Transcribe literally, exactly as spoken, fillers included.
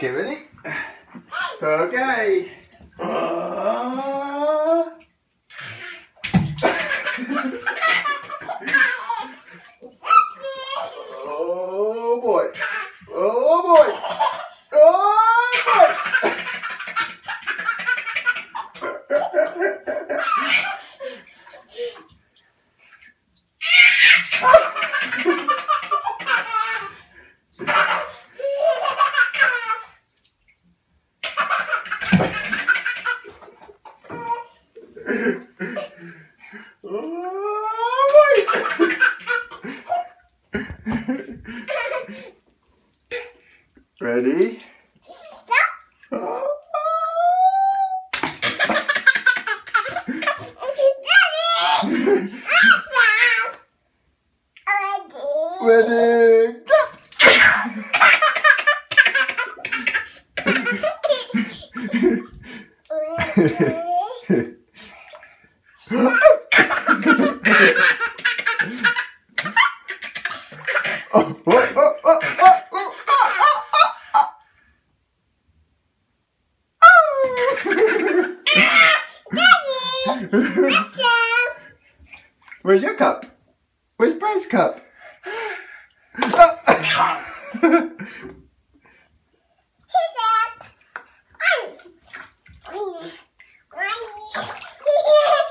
Okay, ready? Okay. Uh... oh boy. Oh boy. Oh boy. Ready? Oh. Ready? Oh, oh, oh, oh, oh, oh, oh. Where's your cup? Where's Bryce's cup? Oh.